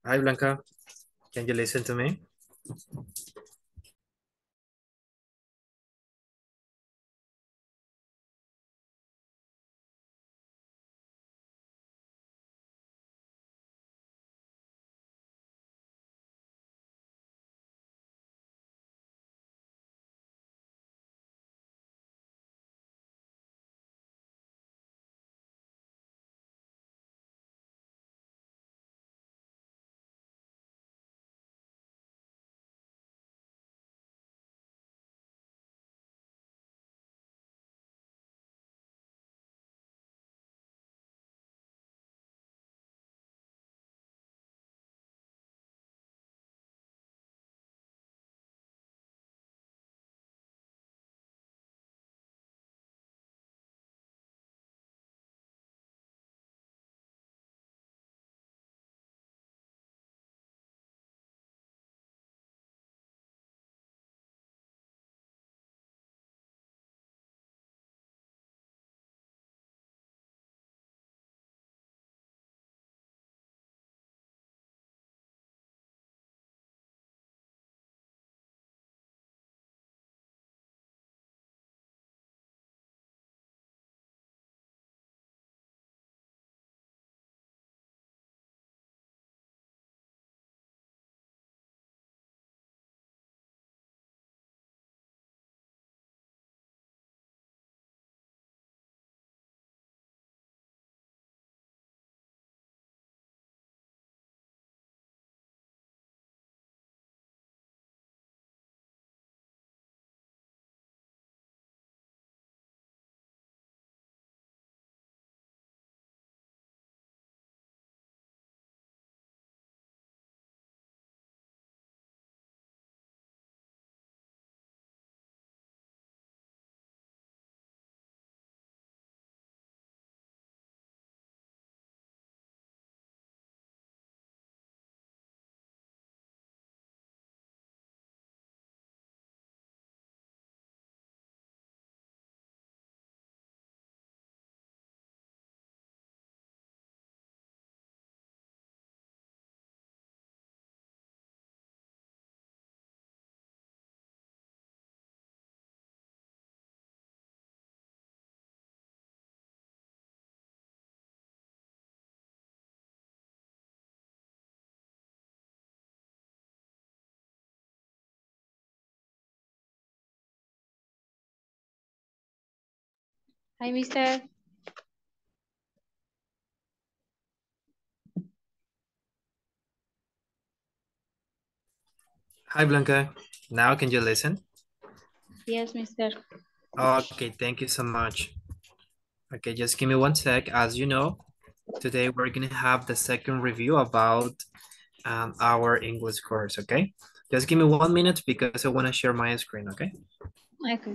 Hi Blanca, can you listen to me? Hi, Mister. Hi Blanca, now can you listen? Yes, Mister. Okay, thank you so much. Okay, just give me one sec. As you know, today we're gonna have the second review about our English course, okay? Just give me 1 minute because I wanna share my screen, okay? Okay.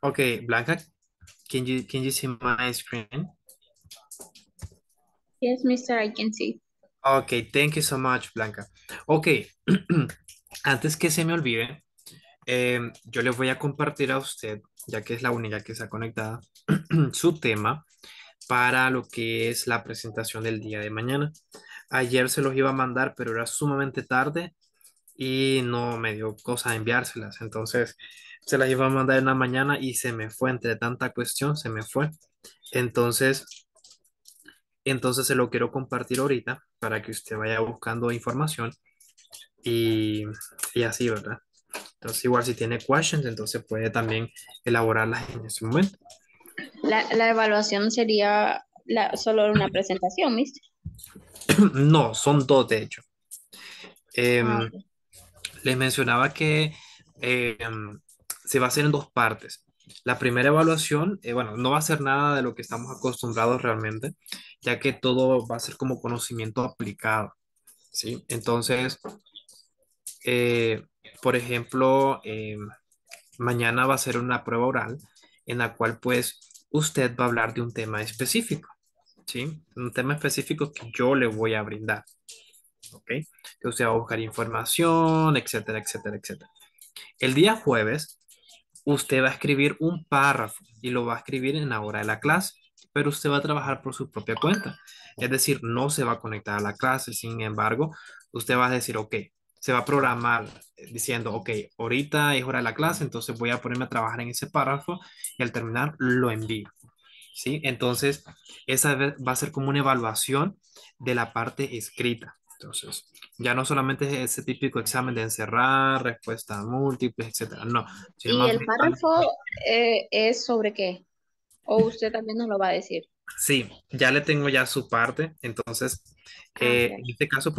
Okay, Blanca, can you see my screen? Yes, Mister, I can see. Okay, thank you so much, Blanca. Okay, antes que se me olvide, yo le voy a compartir a usted, ya que es la única que está conectada, su tema para lo que es la presentación del día de mañana. Ayer se los iba a mandar, pero era sumamente tarde y no me dio cosa enviárselas. Entonces, se las iba a mandar en la mañana y se me fue, entre tanta cuestión, se me fue. Entonces, entonces se lo quiero compartir ahorita para que usted vaya buscando información y, y así, ¿verdad? Entonces, igual si tiene questions, entonces puede también elaborarlas en ese momento. La evaluación sería solo una presentación, Mister. No, son dos de hecho. Ah, Em, ok. Les mencionaba que se va a hacer en dos partes. La primera evaluación, bueno, no va a ser nada de lo que estamos acostumbrados realmente, ya que todo va a ser como conocimiento aplicado, ¿sí? Entonces, eh, por ejemplo, mañana va a ser una prueba oral en la cual pues usted va a hablar de un tema específico, ¿sí? Un tema específico que yo le voy a brindar, ¿ok? Que usted va a buscar información, etcétera, etcétera, etcétera. El día jueves, usted va a escribir un párrafo y lo va a escribir en la hora de la clase, pero usted va a trabajar por su propia cuenta. Es decir, no se va a conectar a la clase. Sin embargo, usted va a decir, ok, se va a programar diciendo, ok, ahorita es hora de la clase, entonces voy a ponerme a trabajar en ese párrafo y al terminar lo envío. ¿Sí? Entonces, va a ser como una evaluación de la parte escrita. Entonces, ya no solamente es ese típico examen de encerrar, respuestas múltiples, etcétera, no, sino ¿Y más el bien, párrafo es sobre qué? ¿O usted también nos lo va a decir? sí, ya le tengo ya su parte. Entonces, Ah, en ok. este caso,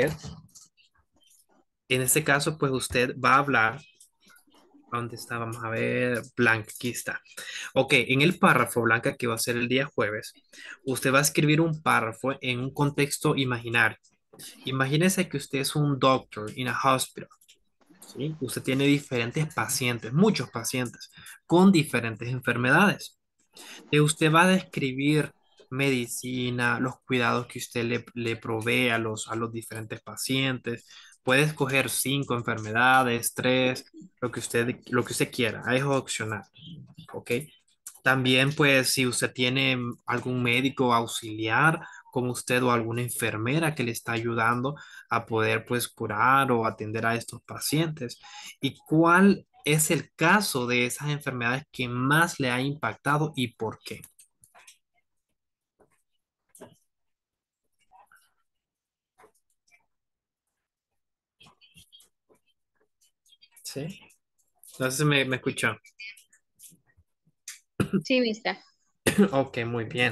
pues usted va a hablar. ¿Dónde está? Vamos a ver, Blanca, aquí está. Ok, en el párrafo, Blanca, que va a ser el día jueves, usted va a escribir un párrafo en un contexto imaginario. Imagínese que usted es un doctor in a hospital, ¿sí? Usted tiene diferentes pacientes, muchos pacientes, con diferentes enfermedades. Y usted va a describir medicina, los cuidados que usted le provee a los diferentes pacientes. Puede escoger cinco enfermedades, tres, lo que usted quiera. Es opcional, ¿ok? También, pues, si usted tiene algún médico auxiliar como usted o alguna enfermera que le está ayudando a poder, pues, curar o atender a estos pacientes. ¿Y cuál es el caso de esas enfermedades que más le ha impactado y por qué? ¿Sí? No sé si me escuchó. Sí, Mister. Ok, muy bien.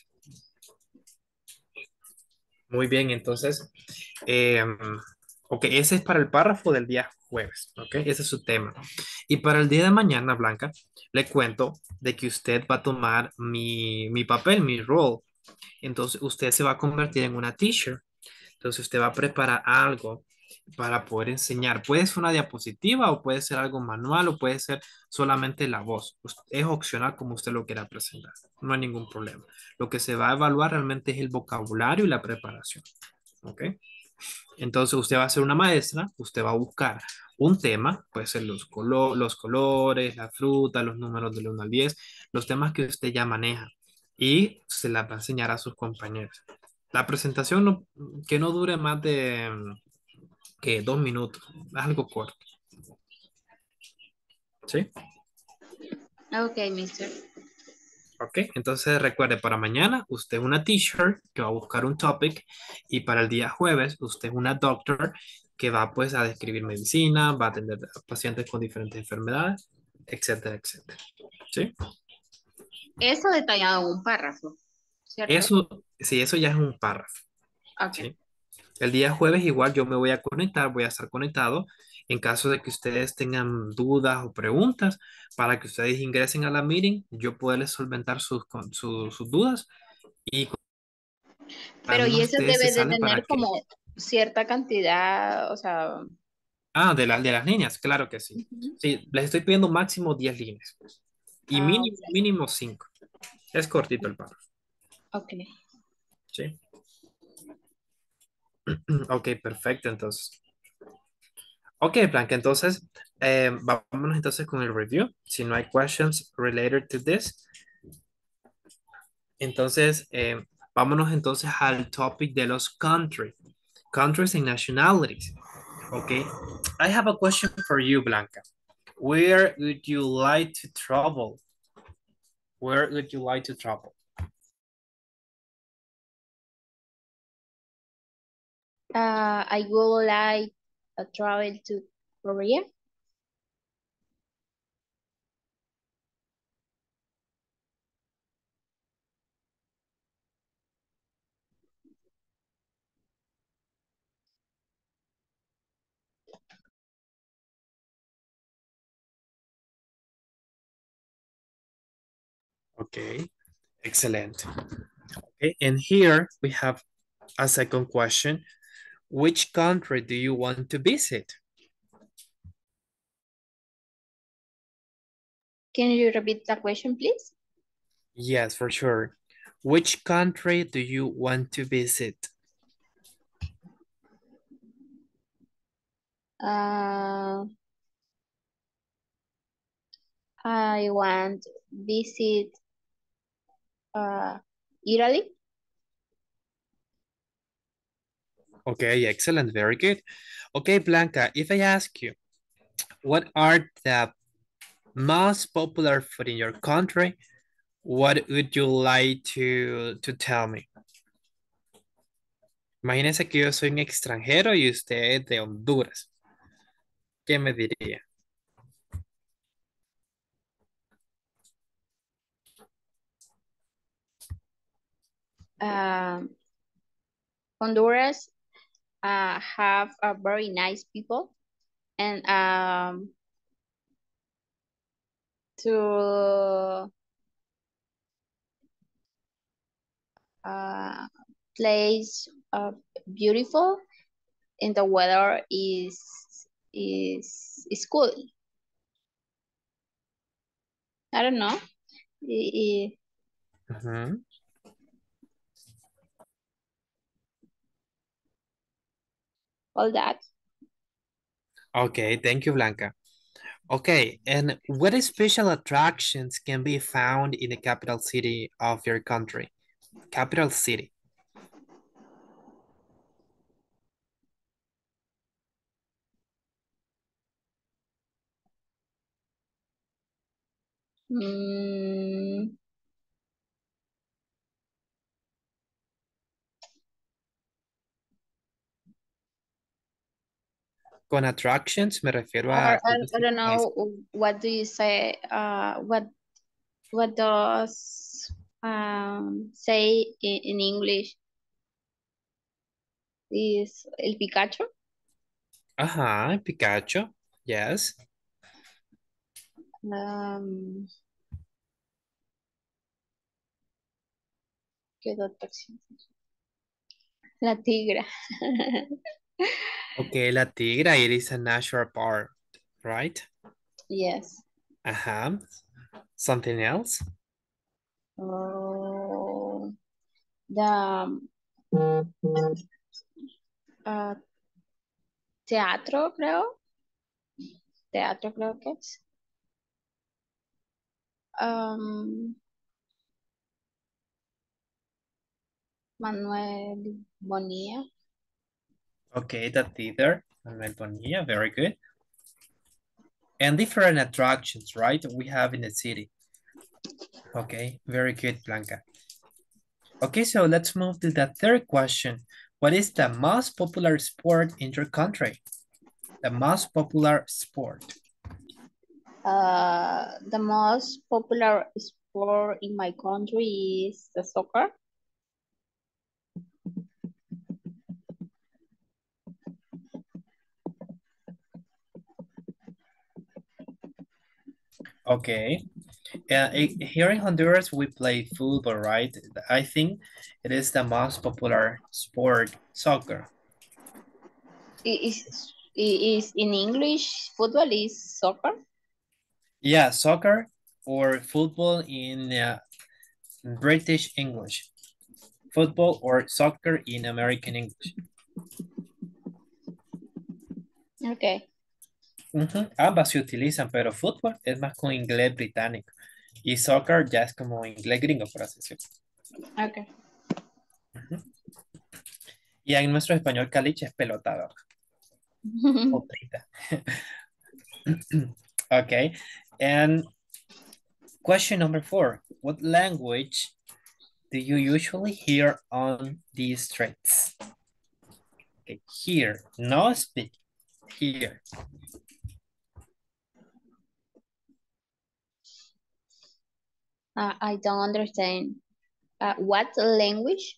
Muy bien, entonces, eh, ok, ese es para el párrafo del día jueves, ok, ese es su tema. Y para el día de mañana, Blanca, le cuento de que usted va a tomar mi papel, mi role. Entonces, usted se va a convertir en una teacher. Entonces, usted va a preparar algo para poder enseñar. Puede ser una diapositiva o puede ser algo manual o puede ser solamente la voz. Es opcional como usted lo quiera presentar. No hay ningún problema. Lo que se va a evaluar realmente es el vocabulario y la preparación. ¿Ok? Entonces usted va a ser una maestra, usted va a buscar un tema, puede ser los colores, la fruta, los números del 1 al 10, los temas que usted ya maneja y se la va a enseñar a sus compañeros. La presentación que no dure más de que 2 minutos, es algo corto, ¿sí? Ok, Mister. Ok, entonces recuerde, para mañana usted es una teacher que va a buscar un topic y para el día jueves usted es una doctor que va pues a describir medicina, va a atender a pacientes con diferentes enfermedades, etcétera, etcétera. ¿Sí? Eso detallado en un párrafo, ¿cierto? Eso, sí, eso ya es un párrafo. Ok. ¿Sí? El día jueves igual yo me voy a conectar, voy a estar conectado en caso de que ustedes tengan dudas o preguntas para que ustedes ingresen a la meeting, yo poderles solventar sus dudas y al Pero y menos ese ustedes se debe de salen para tener que... como cierta cantidad, o sea, Ah, de las líneas, claro que sí. ujú. Sí, les estoy pidiendo máximo 10 líneas. Y mínimo, mínimo 5. Es cortito el párrafo. Ok. ¿Sí? Ok, perfecto, entonces. Ok, Blanca, entonces, vámonos entonces con el review. Si no hay questions related to this, entonces, vámonos entonces al topic de los countries and nationalities. Okay, I have a question for you, Blanca. Where would you like to travel? Where would you like to travel? I would like to travel to Korea. Okay, excellent. Okay, and here we have a second question. Which country do you want to visit? Can you repeat the question, please? Yes, for sure. Which country do you want to visit? Uh, I want visit uh, Italy. Okay, excellent, very good. Okay, Blanca, if I ask you, what are the most popular food in your country? What would you like to tell me? Imagínese que yo soy un extranjero y usted es de Honduras. ¿Qué me diría? Um, Honduras have a very nice people, and to uh, place beautiful, and the weather is cool. I don't know. Ujú. All that. Okay, thank you, Blanca. Okay, and what special attractions can be found in the capital city of your country? Capital city. Mm, Con attractions me refiero a or activities I don't culturales. know what do you say. What does say in English is el Pikachu? Ajá, Pikachu. Yes. Um, ¿Qué otra atracción? La tigra. Okay, La Tigra, it is a national park, right? Yes. Ajá. Something else? Oh, the uh, teatro, creo. Teatro, creo que es. Um, Manuel Bonilla. Okay, the theater. Manuel Bonilla, very good. And different attractions, right? We have in the city. Okay, very good, Blanca. Okay, so let's move to the third question. What is the most popular sport in your country? The most popular sport. The most popular sport in my country is the soccer. Okay. Here in Honduras, we play football, right? I think it is the most popular sport, soccer. Is in English football is soccer? Yeah, soccer. or football in British English? Football or soccer in American English. Ok. Ujú, ambas se utilizan, pero fútbol es más con inglés británico y soccer ya es como inglés gringo, por así decirlo. Ok. Ujú. Y en nuestro español caliche es pelota, ¿verdad? O trita. Okay. And question number 4. What language do you usually hear on the streets? Okay, here, no speak, here. I don't understand. What language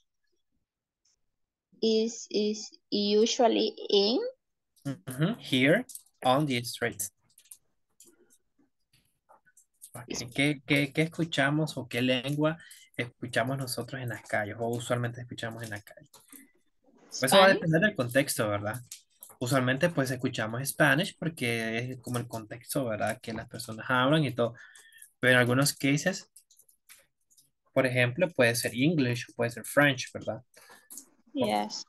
is usually in? Ujú, here on the streets. Okay. ¿Qué escuchamos o qué lengua escuchamos nosotros en las calles o usualmente escuchamos en la calle? Pues eso va a Spanish? depender del contexto, ¿verdad? Usualmente pues escuchamos Spanish porque es como el contexto, ¿verdad? Que las personas hablan y todo. Pero en algunos cases, por ejemplo, puede ser English o puede ser French, ¿verdad? Ok, Yes.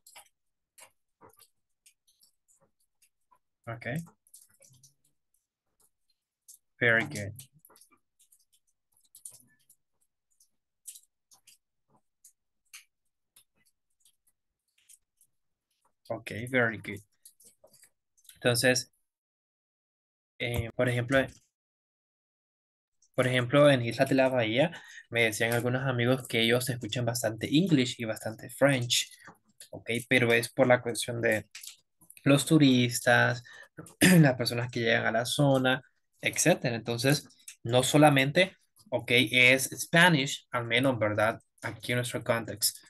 okay. Very good. Ok, very good. Entonces, por ejemplo, en Isla de la Bahía, me decían algunos amigos que ellos escuchan bastante English y bastante French, ¿ok? Pero es por la cuestión de los turistas, las personas que llegan a la zona, etcétera. Entonces, no solamente, ¿ok? Es Spanish, al menos, ¿verdad? Aquí en nuestro contexto.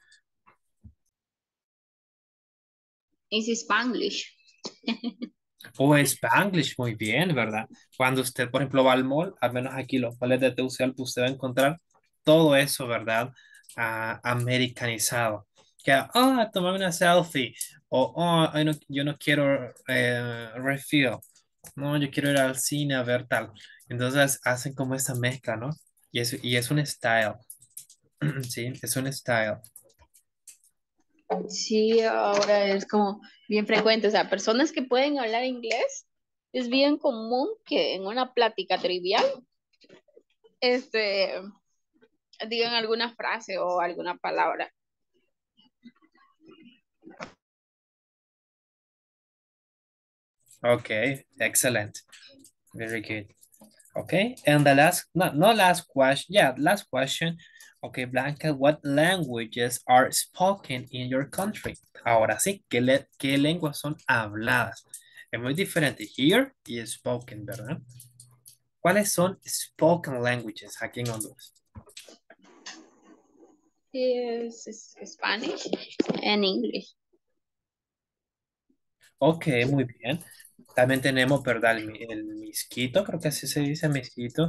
It's Spanglish. O Spanglish, muy bien, ¿verdad? Cuando usted, por ejemplo, va al mall, al menos aquí los malls de Tegucigalpa, usted va a encontrar todo eso, ¿verdad? Americanizado. Que, tomar una selfie. O, ay, no, yo no quiero refill. No, yo quiero ir al cine a ver tal. Entonces hacen como esa mezcla, ¿no? Y es un style. Sí, es un style. Sí, ahora es como bien frecuente. O sea, personas que pueden hablar inglés, es bien común que en una plática trivial, este, digan alguna frase o alguna palabra. Okay, excellent. Very good. Okay, and the last, no last question, yeah, last question. Okay, Blanca, what languages are spoken in your country? Ahora sí, ¿qué lenguas son habladas? Es muy diferente here y spoken, ¿verdad? ¿Cuáles son spoken languages aquí en Honduras? Es Spanish and English. Ok, muy bien. También tenemos, ¿verdad? El misquito, creo que así se dice, misquito.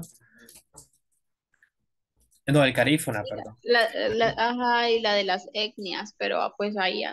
No, el carífona, perdón. Ajá, y la de las etnias, pero pues ahí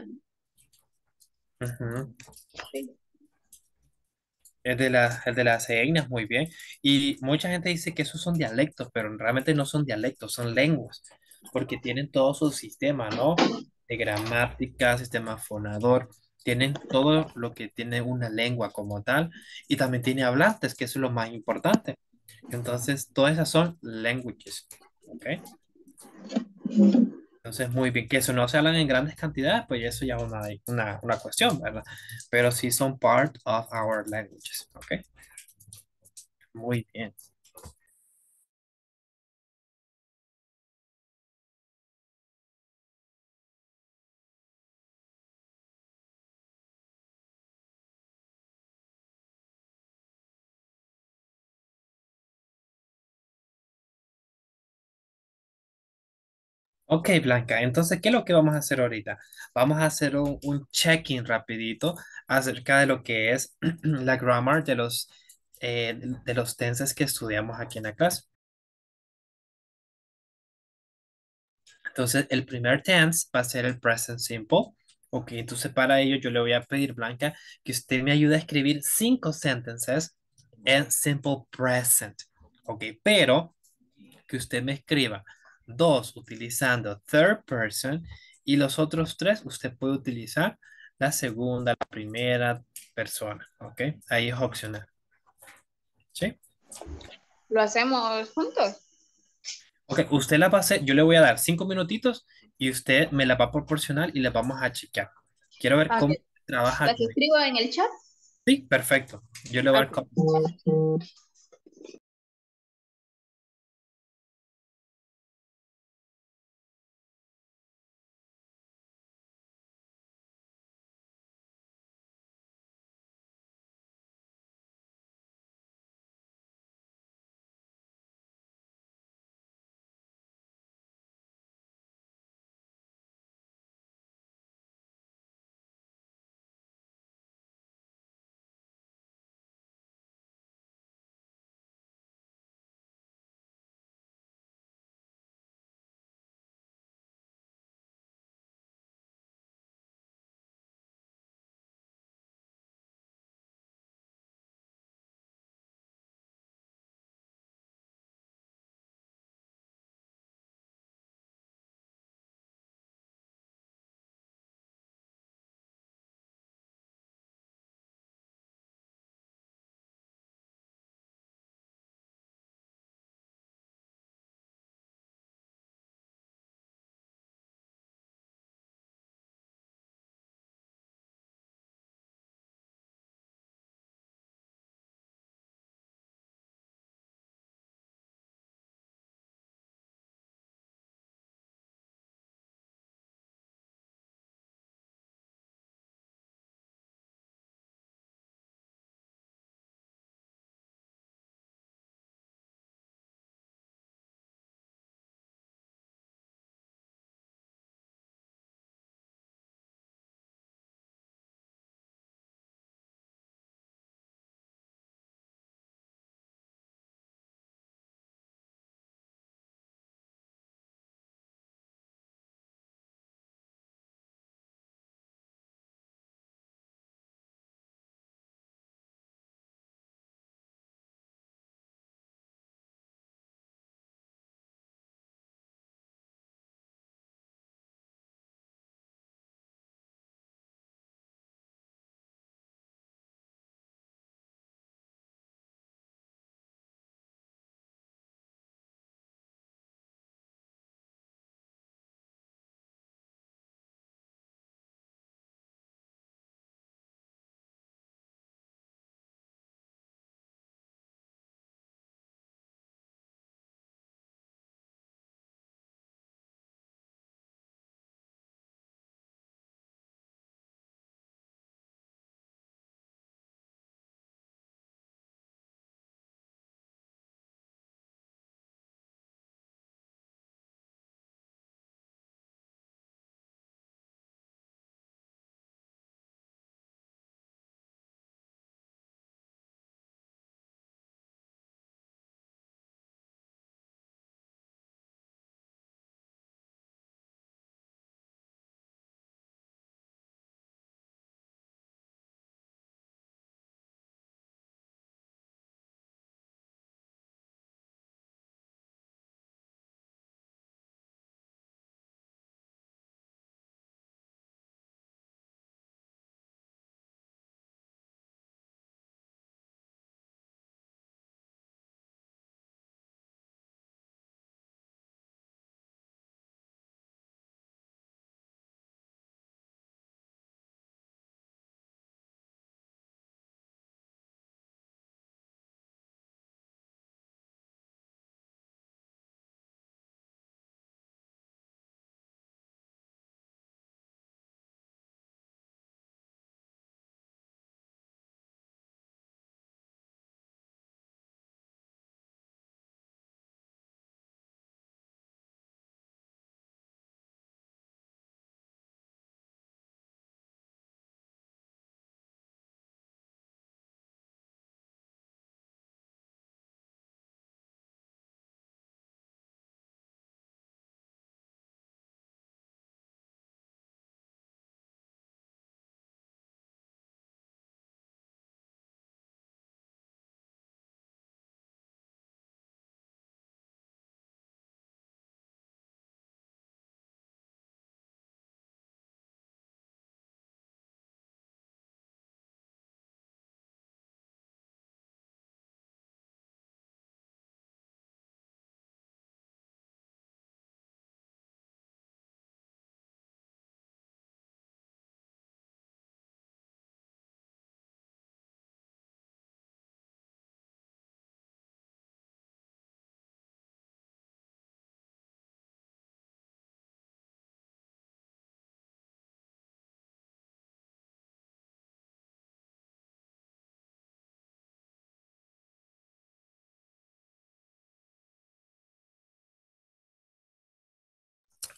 Ujú. sí. El de las etnias, muy bien. Y mucha gente dice que esos son dialectos, pero realmente no son dialectos, son lenguas, porque tienen todo su sistema, ¿no? De gramática, sistema fonador, tienen todo lo que tiene una lengua como tal, y también tiene hablantes, que eso es lo más importante. Entonces, todas esas son languages, ¿ok? Entonces, muy bien, que eso no se hablan en grandes cantidades, pues eso ya es una cuestión, ¿verdad? Pero sí son part of our languages, ¿ok? Muy bien. Ok, Blanca, entonces, ¿qué es lo que vamos a hacer ahorita? Vamos a hacer un check-in rapidito acerca de lo que es la grammar de los tenses que estudiamos aquí en la clase. Entonces, el primer tense va a ser el present simple. Ok, entonces para ello yo le voy a pedir, Blanca, que usted me ayude a escribir 5 sentences en simple present. Ok, pero que usted me escriba dos utilizando third person y los otros tres usted puede utilizar la segunda, la primera persona, ¿ok? Ahí es opcional, ¿sí? ¿Lo hacemos juntos? Ok, usted la va a hacer, yo le voy a dar 5 minutitos y usted me la va a proporcionar y la vamos a chequear. Quiero ver Ok. cómo trabaja ¿Las con... escribo en el chat? Sí, perfecto. Yo le voy a dar... Ok.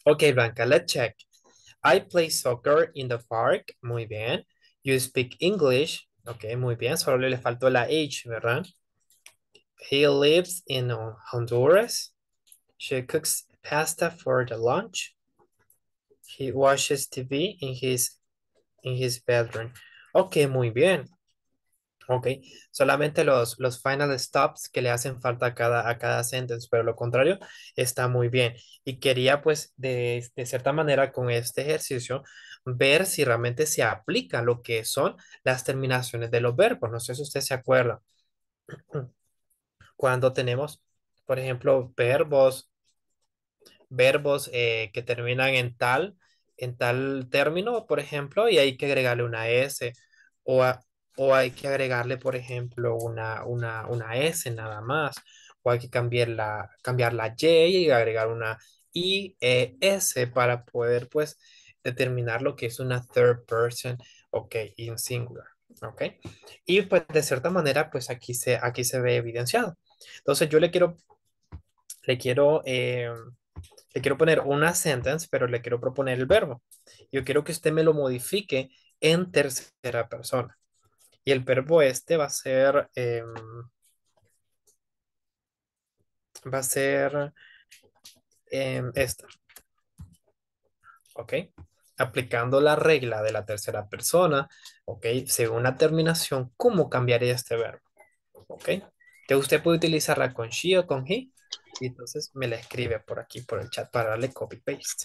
Ok, Blanca, let's check. I play soccer in the park. Muy bien. You speak English. Ok, muy bien. Solo le faltó la H, ¿verdad? He lives in Honduras. She cooks pasta for the lunch. He watches TV in his bedroom. Ok, muy bien. Ok, solamente los final stops que le hacen falta a cada sentence, pero lo contrario está muy bien. Y quería pues de cierta manera con este ejercicio ver si realmente se aplica lo que son las terminaciones de los verbos. No sé si usted se acuerda. Cuando tenemos, por ejemplo, verbos que terminan en tal término, por ejemplo, y hay que agregarle una S o, o hay que agregarle, por ejemplo, una S nada más, o hay que cambiar la Y y agregar una IES para poder, pues, determinar lo que es una third person, ok, in singular, ok. Y pues de cierta manera, pues aquí se ve evidenciado. Entonces yo le quiero le quiero poner una sentence, pero le quiero proponer el verbo. Yo quiero que usted me lo modifique en tercera persona. Y el verbo este va a ser esta, ¿ok? Aplicando la regla de la tercera persona, ¿ok? Según la terminación, ¿cómo cambiaría este verbo? ¿Ok? Que usted puede utilizarla con she o con he. Y entonces me la escribe por aquí, por el chat, para darle copy-paste.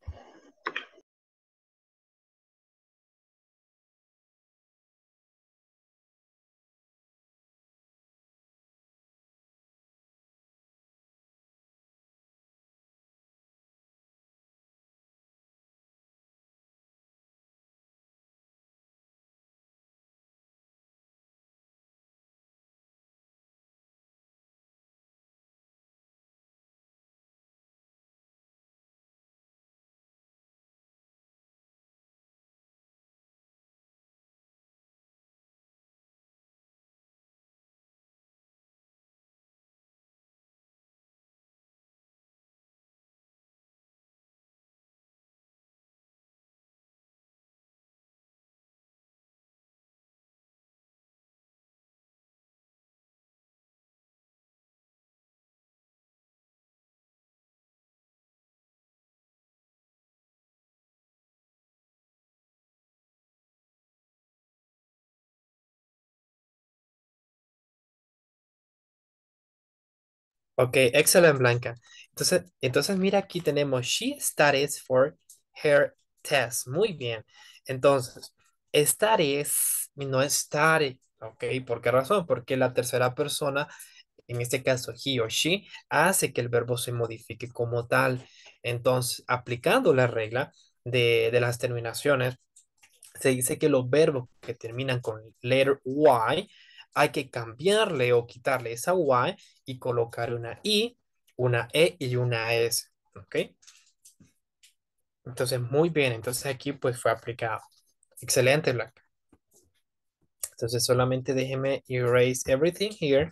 Ok, excelente, Blanca. Entonces mira, aquí tenemos she studies for her test. Muy bien. Entonces, studies y no study. Ok, ¿por qué razón? Porque la tercera persona, en este caso he o she, hace que el verbo se modifique como tal. Entonces, aplicando la regla de las terminaciones, se dice que los verbos que terminan con letter Y hay que cambiarle o quitarle esa Y y colocar una I, una E y una S. ¿Ok? Entonces, muy bien. Entonces aquí pues fue aplicado. Excelente, Blanca. Entonces solamente déjeme erase everything here.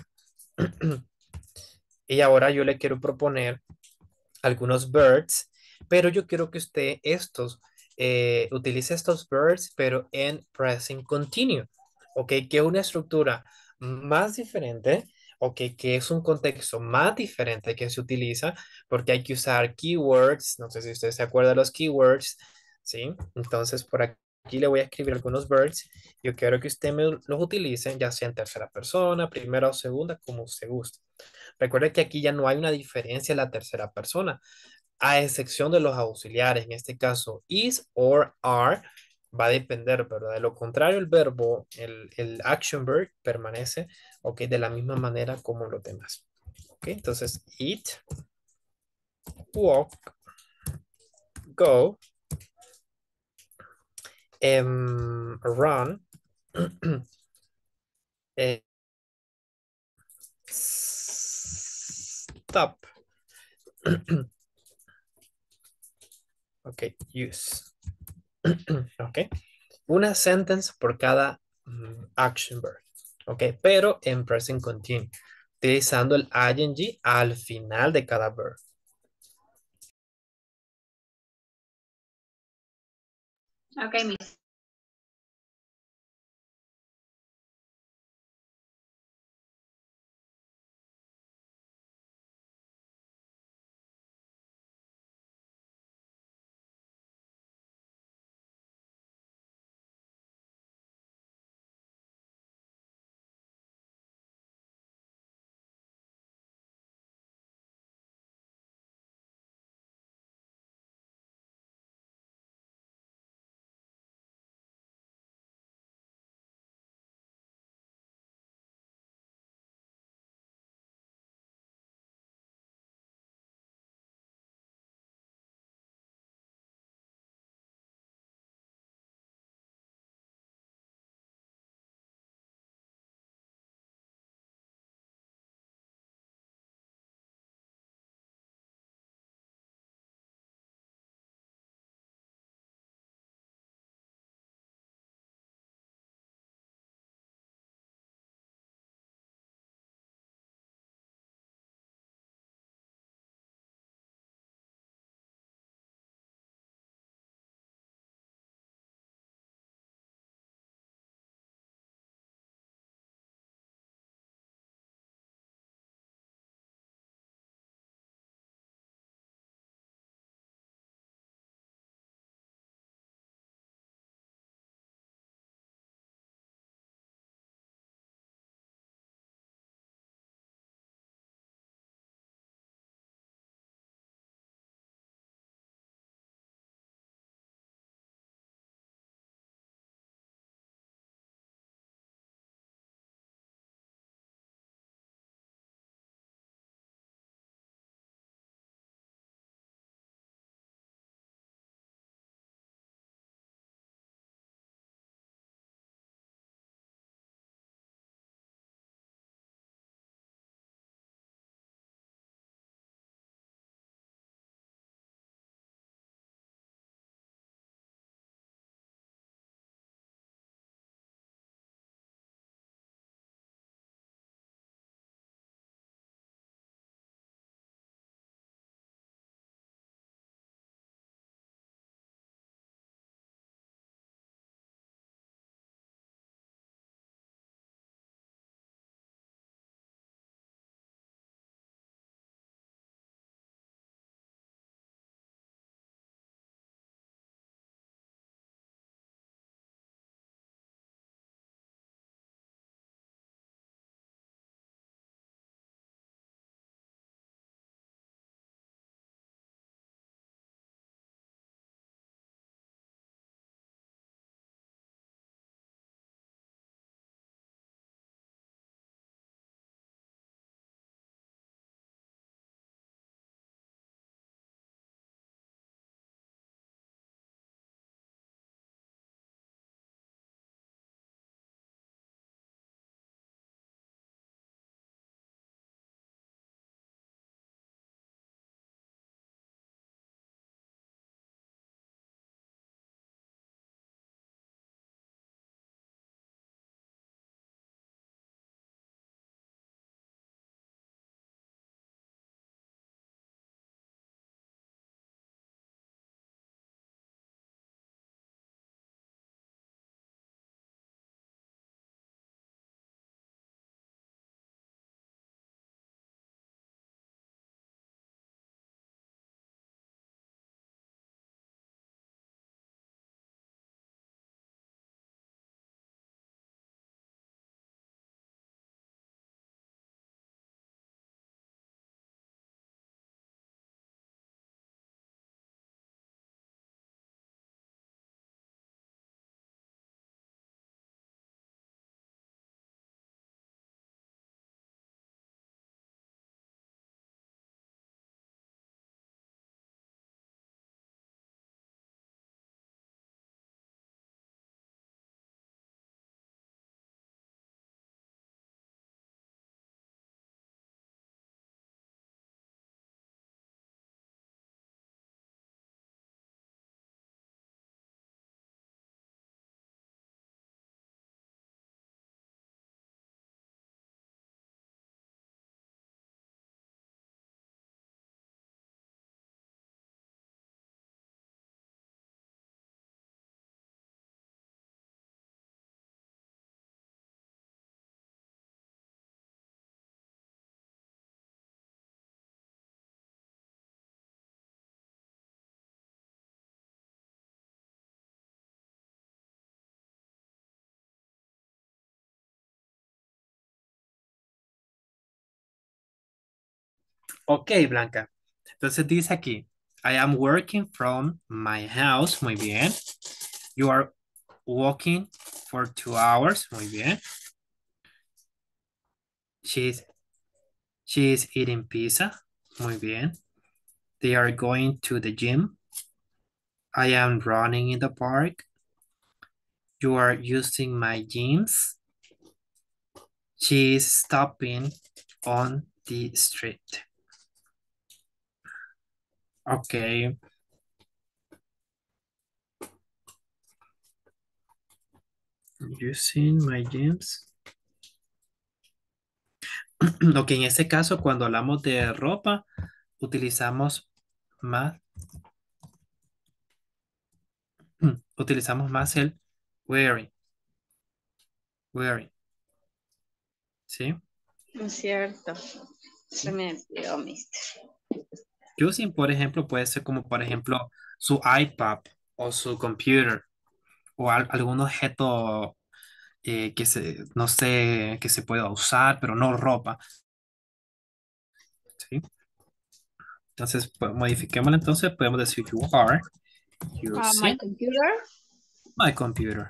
Y ahora yo le quiero proponer algunos verbs, pero yo quiero que usted utilice estos verbs, pero en present continuo, ¿ok? Que es una estructura más diferente, ¿ok? Que es un contexto más diferente que se utiliza, porque hay que usar keywords, no sé si usted se acuerda de los keywords, ¿sí? Entonces, por aquí le voy a escribir algunos verbs, yo quiero que usted los utilice, ya sea en tercera persona, primera o segunda, como usted guste. Recuerde que aquí ya no hay una diferencia en la tercera persona, a excepción de los auxiliares. En este caso, is or are va a depender, ¿verdad? De lo contrario, el verbo, el action verb permanece, ¿ok? De la misma manera como los demás. ¿Ok? Entonces, eat, walk, go, run, eh, stop, ok, use. Ok, una sentence por cada action verb, ok, pero en present continuo, utilizando el ing al final de cada verb. Ok, Miss. Ok, Blanca. Entonces dice aquí, I am working from my house. Muy bien. You are walking for 2 hours. Muy bien. She's, she's eating pizza. Muy bien. They are going to the gym. I am running in the park. You are using my jeans. She's stopping on the street. Ok. Using my jeans. Ok, en este caso, cuando hablamos de ropa, utilizamos más, utilizamos más el wearing, wearing, ¿sí? No es cierto. Se ¿Sí? me olvidó, mister. Using, por ejemplo, puede ser como, por ejemplo, su iPad o su computer o algún objeto no sé, que se pueda usar, pero no ropa, ¿sí? Entonces, pues, modifiquémoslo entonces, podemos decir you are My using computer. my computer.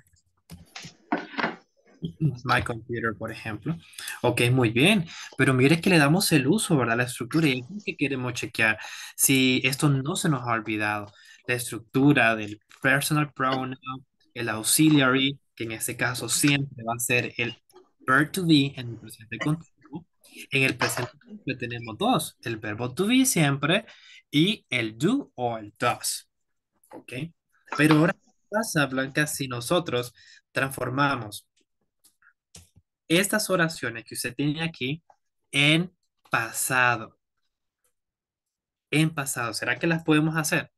My computer, por ejemplo. Ok, muy bien. Pero mire que le damos el uso, ¿verdad? La estructura y es lo que queremos chequear. Si esto no se nos ha olvidado. La estructura del personal pronoun, el auxiliary, que en este caso siempre va a ser el verb to be en el presente continuo. En el presente simple tenemos dos, el verbo to be siempre y el do o el does. ¿Ok? Pero ahora, ¿qué pasa, Blanca, si nosotros transformamos estas oraciones que usted tiene aquí en pasado? En pasado, ¿será que las podemos hacer?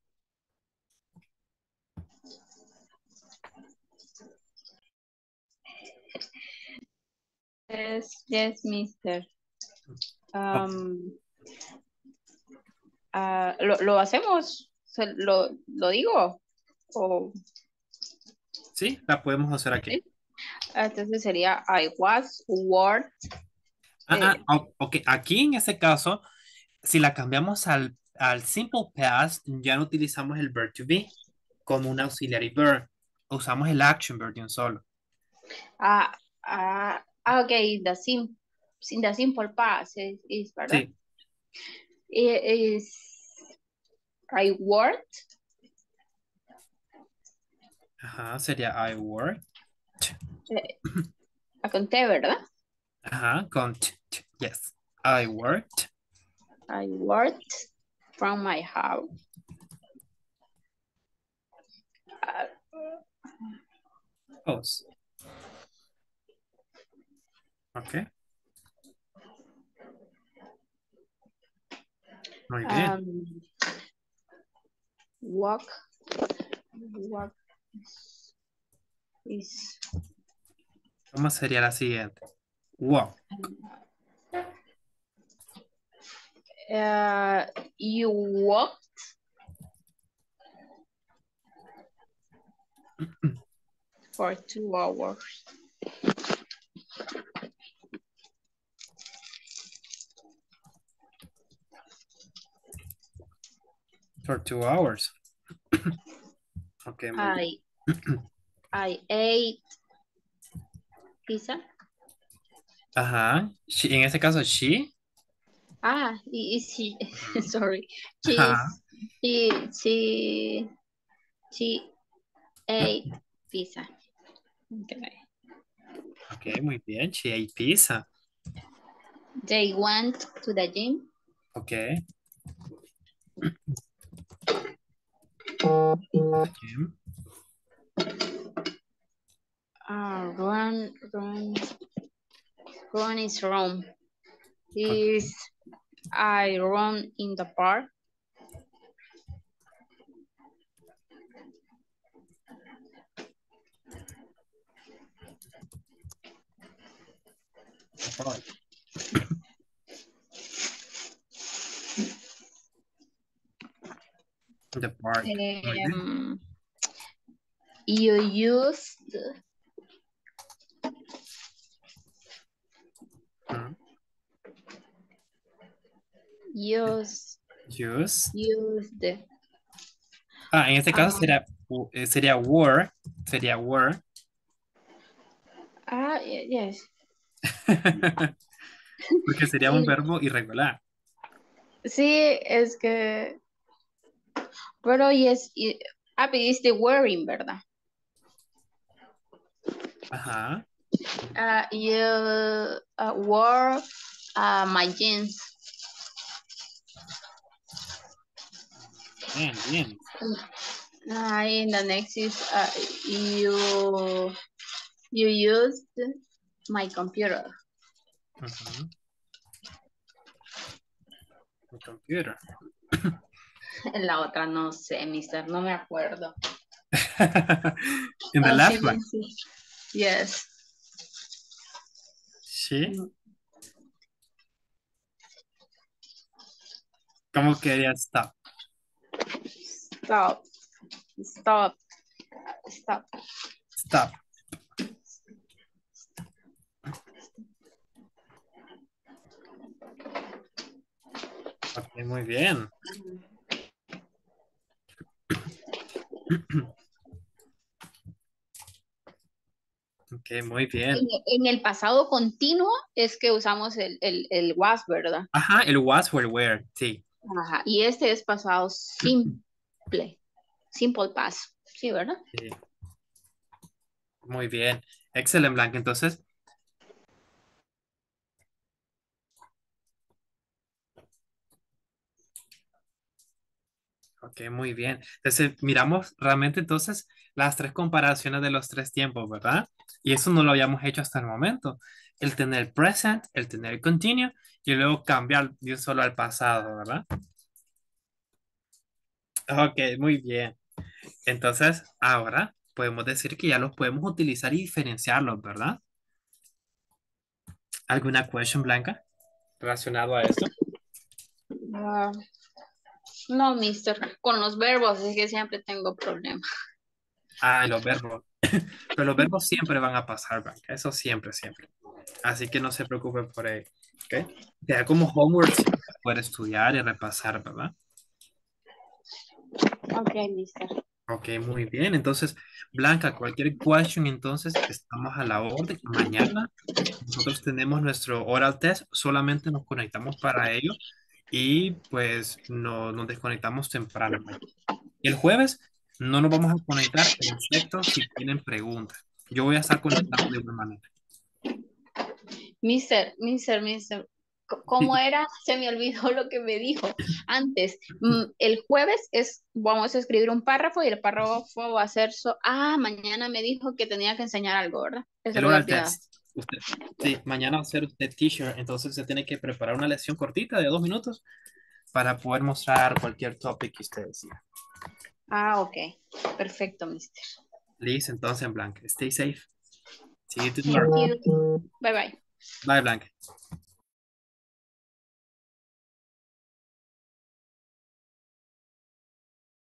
Yes, yes, mister. Ok, Um, lo hacemos. Lo digo. O, sí, la podemos hacer aquí. ¿sí? Entonces sería I was, word. Ok, aquí en ese caso, si la cambiamos al simple past, ya no utilizamos el verb to be como un auxiliary verb. Usamos el action verb de un solo. Okay, the simple past is ¿verdad? Sí, Is I worked. ajá, sería I worked. eh, Conté, ¿verdad? Ajá, con yes. I worked. I worked from my house. Uh, Pause. Ok, muy bien. um, walk, walk is ¿Cómo sería la siguiente? Walk. uh, you walk for 2 hours. For 2 hours. Ok, muy bien. I I ate pizza. Ajá. En este caso, she. Is she? Sorry, Ajá. she she she ate pizza. Okay. Ok, muy bien. She ate pizza. They went to the gym. Ok. Jim. Run is run. Ok. Is I run in the park. The park. The park. Muy bien. Um, you used Mm. Use, Use. used. En este caso sería were. Sería were. Yes. Porque sería un Sí, verbo irregular. sí, es que, pero yes, pediste wearing, ¿verdad? Ajá. You wore my jeans. Bien, bien. And the next is you used my computer. Ujú. Mi computer. La otra no sé, mister, no me acuerdo. In the Así last bien, one. sí. Yes. Sí. ¿Cómo quería stop? Stop. Stop. Stop. Stop. Ok, muy bien. Ok, muy bien. En el pasado continuo es que usamos el was, ¿verdad? Ajá, el was o el were. Sí. Ajá. Y este es pasado simple. Simple past. Sí, ¿verdad? Sí. Muy bien. Excelente, Blanca. Entonces, ok, muy bien. Entonces, miramos realmente entonces las tres comparaciones de los tres tiempos, ¿verdad? Y eso no lo habíamos hecho hasta el momento. El tener present, el tener continuo y luego cambiar de un solo al pasado, ¿verdad? Ok, muy bien. Entonces, ahora podemos decir que ya los podemos utilizar y diferenciarlos, ¿verdad? ¿Alguna question, Blanca, relacionado a esto? Ah, no, mister. Con los verbos es que siempre tengo problemas. Los verbos. Pero los verbos siempre van a pasar, Blanca. Eso siempre, siempre. Así que no se preocupen por ello. ¿Ok? Te da como homework siempre poder estudiar y repasar, ¿verdad? Ok, mister. Ok, muy bien. Entonces, Blanca, cualquier question, entonces estamos a la orden. Mañana nosotros tenemos nuestro oral test, solamente nos conectamos para ello y pues no, nos desconectamos temprano. Y el jueves no nos vamos a conectar, excepto si tienen preguntas. Yo voy a estar conectado de una manera. Mister. Sí, ¿Cómo era? Se me olvidó lo que me dijo antes. El jueves vamos a escribir un párrafo y el párrafo va a ser mañana me dijo que tenía que enseñar algo, ¿verdad? Eso el lo había oral olvidado. test. Sí, mañana va a ser usted teacher, entonces se tiene que preparar una lección cortita de 2 minutos para poder mostrar cualquier topic que usted decida. Ok. Perfecto, mister. Listo, entonces, Blanca. Stay safe. See you Thank tomorrow. you. Bye bye. Bye, Blanca.